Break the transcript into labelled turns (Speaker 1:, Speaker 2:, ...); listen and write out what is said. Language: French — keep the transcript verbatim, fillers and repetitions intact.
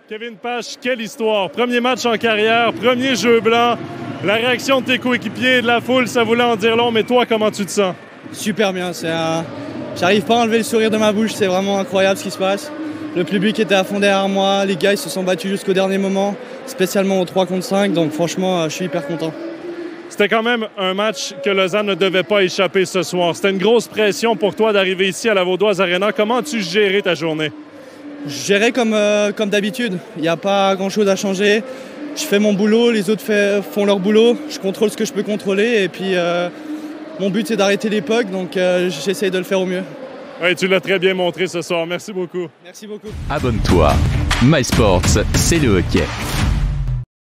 Speaker 1: Kevin Pache, quelle histoire. Premier match en carrière, premier jeu blanc. La réaction de tes coéquipiers et de la foule, ça voulait en dire long, mais toi, comment tu te sens?
Speaker 2: Super bien. C'est un... J'arrive pas à enlever le sourire de ma bouche, c'est vraiment incroyable ce qui se passe. Le public était à fond derrière moi, les gars ils se sont battus jusqu'au dernier moment, spécialement au trois contre cinq, donc franchement, je suis hyper content.
Speaker 1: C'était quand même un match que Lausanne ne devait pas échapper ce soir. C'était une grosse pression pour toi d'arriver ici à la Vaudoise Arena. Comment as-tu géré ta journée?
Speaker 2: Je gérais comme, euh, comme d'habitude. Il n'y a pas grand-chose à changer. Je fais mon boulot, les autres fait, font leur boulot. Je contrôle ce que je peux contrôler. Et puis, euh, mon but, c'est d'arrêter les pucks. Donc, euh, j'essaie de le faire au mieux.
Speaker 1: Oui, tu l'as très bien montré ce soir. Merci beaucoup.
Speaker 2: Merci beaucoup.
Speaker 3: Abonne-toi. MySports, c'est le hockey.